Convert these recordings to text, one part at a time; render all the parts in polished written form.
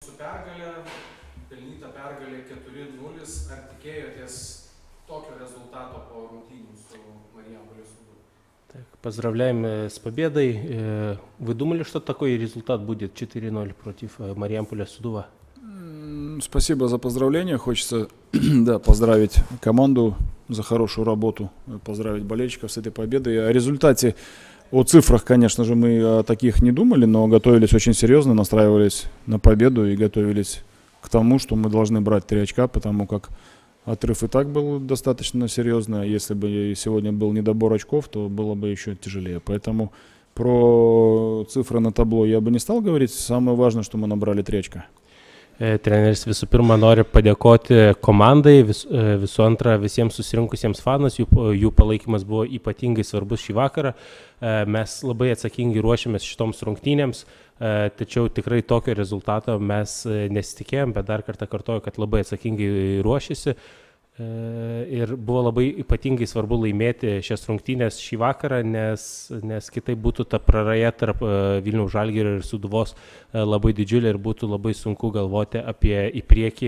Su pergalė, pelnyta pergalė 4-0, ar tikėjotės tokio результата по рутине с Мариамполем Судовой? Так, поздравляем с победой. Вы думали, что такой результат будет 4-0 против Мариамполя Судова? Спасибо за поздравления. Хочется да, поздравить команду за хорошую работу, поздравить болельщиков с этой победой. О результате, о цифрах, конечно же, мы о таких не думали, но готовились очень серьезно, настраивались на победу и готовились к тому, что мы должны брать 3 очка, потому как отрыв и так был достаточно серьезный. Если бы сегодня был недобор очков, то было бы еще тяжелее. Поэтому про цифры на табло я бы не стал говорить. Самое важное, что мы набрали 3 очка. Treneris visų pirma nori padėkoti komandai, visų antra visiems susirinkusiems fanas, jų palaikymas buvo ypatingai svarbus šį vakarą. Mes labai atsakingai ruošiamės šitoms rungtynėms, tačiau tikrai tokio rezultato mes nesitikėjom, bet dar kartą kartoju, kad labai atsakingai ruošiasi. Ir buvo labai ypatingai svarbu laimėti šias rungtynės šį vakarą, nes kitaip būtų ta praraja tarp Vilniaus Žalgirio ir Sūduvos labai didžiulė ir būtų labai sunku galvoti apie į priekį,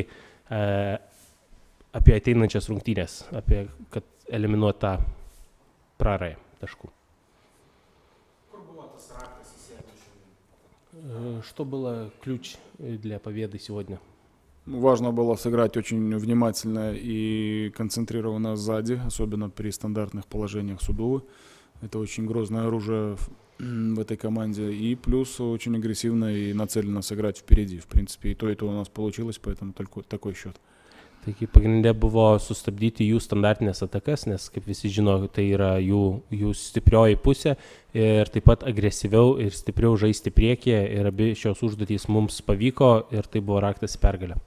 apie ateinančias rungtynės, apie kad eliminuoti tą prarają taškų. Kur buvo tas raktas į sėkmę šiandien? Что было ключ для победы сегодня? Важно было сыграть очень внимательно и концентрированно сзади, особенно при стандартных положениях Судовы. Это очень грозное оружие в этой команде. И плюс очень агрессивно и нацеленно сыграть впереди. В принципе, и то у нас получилось, поэтому только такой счет. Taigi pagrindė buvo sustabdyti jų standartinės atakas, nes, kaip visi žino, tai yra jų stiprioji pusė ir taip pat agresyviau ir stipriau žaisti priekyje ir abi šios užduotys mums pavyko ir tai buvo raktas į pergalę.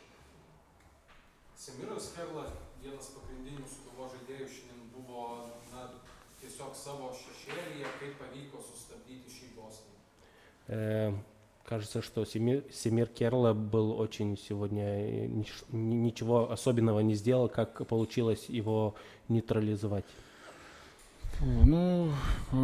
Semiras Kerla, vienas pagrindinių Sūduvos žaidėjų, šiandien buvo tiesiog savo šešėlyje, kaip pavyko sustabdyti šį bosnį. Кажется, что Семир Керла был очень сегодня, ничего особенного не сделал, как получилось его нейтрализовать. Ну,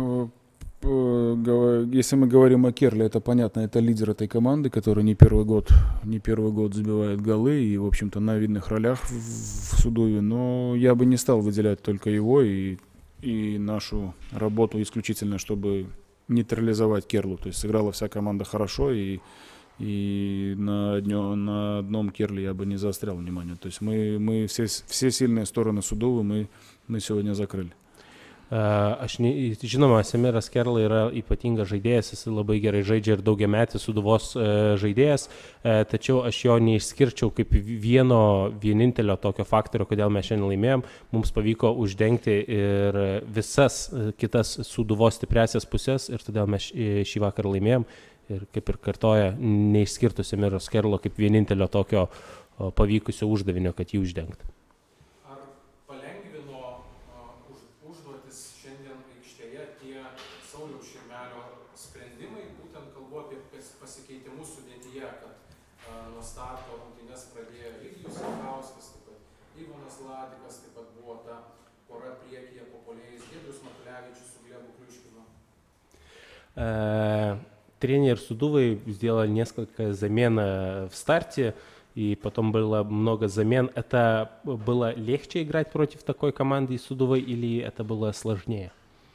если мы говорим о Керле, это понятно, это лидер этой команды, который не первый год забивает голы и, в общем-то, на видных ролях в Судове. Но я бы не стал выделять только его и нашу работу исключительно, чтобы нейтрализовать Керлу. То есть сыграла вся команда хорошо, и на одном Керле я бы не заострял внимание. То есть мы все сильные стороны Судовы мы сегодня закрыли. Žinoma, Semiras Kerla yra ypatingas žaidėjas, jis labai gerai žaidžia ir daugiametis Sūduvos žaidėjas, tačiau aš jo neišskirčiau kaip vienintelio tokio faktorio, kodėl mes šiandien laimėjom. Mums pavyko uždengti ir visas kitas Sūduvos stipriasias pusės ir todėl mes šį vakarą laimėjom ir kaip ir kartoja, neišskirtų Semiros Kerlo kaip vienintelio tokio pavykusio uždavinio, kad jį uždengti. Pasikeitimus sudėtyje, kad nuo starto rungtynes pradėjo Ligijus Sakauskas, taip pat Ivanas Ladikas, taip pat buvo ta pora priekyje populiariais Giedrius Matulevičius su Глебу Клюшкину. Тренер Судовой сделал несколько замен в старте, и потом было много замен. Это было легче играть против такой команды из Судовой или это было сложнее?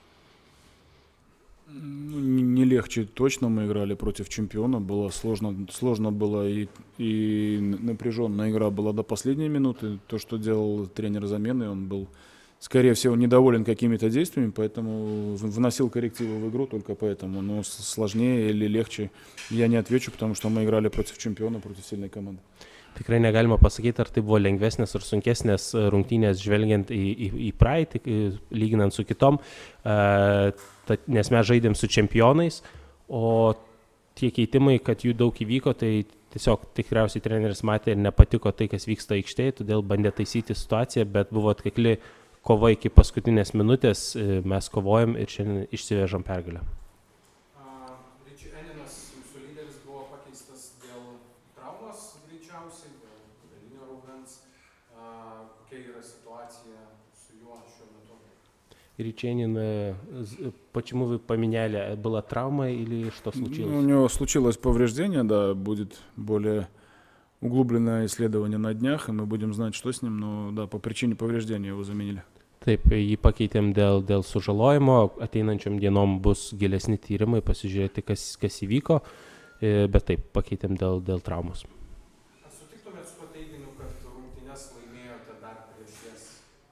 Не легче точно, мы играли против чемпиона, было сложно было и напряженная игра была до последней минуты. То, что делал тренер замены, он был, скорее всего, недоволен какими-то действиями, поэтому вносил коррективы в игру только поэтому. Но сложнее или легче я не отвечу, потому что мы играли против чемпиона, против сильной команды. Tikrai negalima pasakyti, ar tai buvo lengvesnės ar sunkesnės rungtynės žvelgiant į praeitį, lyginant su kitom, nes mes žaidėm su čempionais, o tie keitimai, kad jų daug įvyko, tai tiesiog tikriausiai treneris matė ir nepatiko tai, kas vyksta aikštėje, todėl bandė taisyti situaciją, bet buvo atkakli kova iki paskutinės minutės, mes kovojom ir šiandien išsivežam pergalę. Криченин, почему вы поменяли? Была травма или что случилось? У него случилось повреждение, да, будет более углубленное исследование на днях, и мы будем знать, что с ним, но да, по причине повреждения его заменили. Taip, jį pakeitėm dėl sužalojimo, ateinančiam dienom bus gilesni tyrimai, pasižiūrėti, kas įvyko, bet taip, pakeitėm dėl traumos. Ar sutiktumėt su tuo teiginiu, kad rungtynes laimėjote dar prieš jas?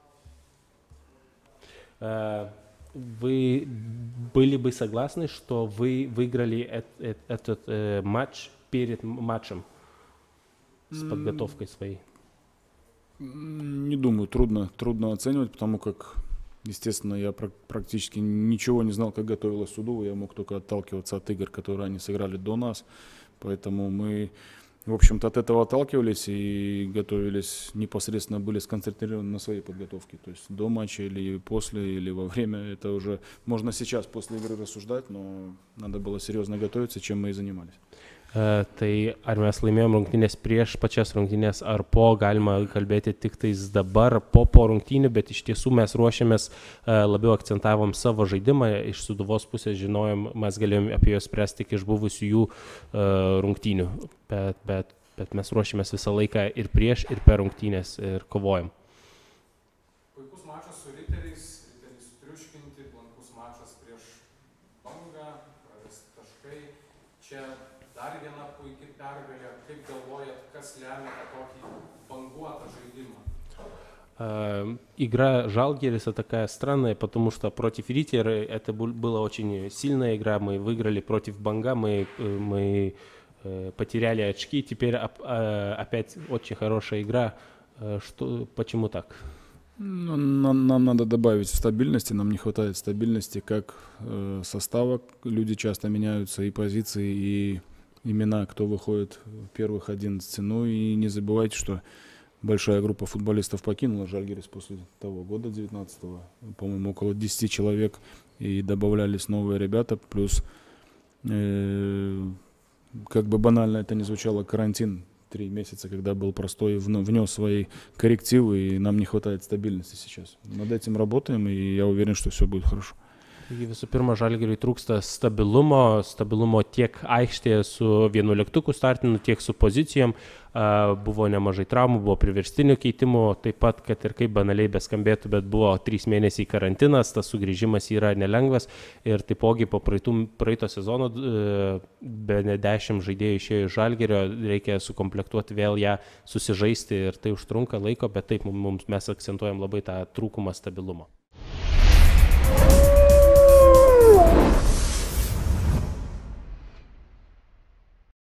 Вы были бы согласны, что вы выиграли этот матч перед матчем с подготовкой своей? Не думаю, трудно оценивать, потому как, естественно, я практически ничего не знал, как готовилась Судова, я мог только отталкиваться от игр, которые они сыграли до нас, поэтому мы, в общем-то, от этого отталкивались и готовились, непосредственно были сконцентрированы на своей подготовке, то есть до матча или после, или во время, это уже можно сейчас после игры рассуждать, но надо было серьезно готовиться, чем мы и занимались. Tai ar mes laimėjom rungtynės prieš pačias rungtynės ar po, galima kalbėti tik tais dabar po rungtynių, bet iš tiesų mes ruošiamės, labiau akcentavom savo žaidimą, iš Sūduvos pusės žinojom, mes galėjom apie juos spręsti tik iš buvusių jų rungtynių, bet mes ruošiamės visą laiką ir prieš, ir per rungtynės ir kovojam. Puikus mačas su Riteriais sutriuškinti, blankus mačas prieš Bangą, prarasti taškai, čia dar viena puikiai pergalė. Kaip galvojat, kas lemia tokį banguotą žaidimą? Игра Žalgiris такая странная, потому что против Ритер это была очень сильная игра, мы выиграли против Банга, мы потеряли очки, теперь опять очень хорошая игра. Почему так? Нам надо добавить стабильности, нам не хватает стабильности как состава, люди часто меняются и позиции, и имена, кто выходит в первых 11. Ну и не забывайте, что большая группа футболистов покинула Žalgiris после того года, 19-го, по-моему, около 10 человек, и добавлялись новые ребята, плюс, как бы банально это ни звучало, карантин 3 месяца, когда был простой, внес свои коррективы, и нам не хватает стабильности сейчас. Над этим работаем, и я уверен, что все будет хорошо. Visų pirma, Žalgiriui trūksta stabilumo tiek aikštėje su 11 startinu, tiek su pozicijom. Buvo nemažai traumų, buvo priverstinių keitimų, taip pat, kad ir kaip banaliai beskambėtų, bet buvo 3 mėnesiai karantinas, tas sugrįžimas yra nelengvas ir taipogi po praeito sezono be 10 žaidėjų išėjo iš Žalgirio, reikia sukomplektuoti vėl ją, susižaisti ir tai užtrunka laiko, bet taip mes akcentuojam labai tą trūkumą stabilumo.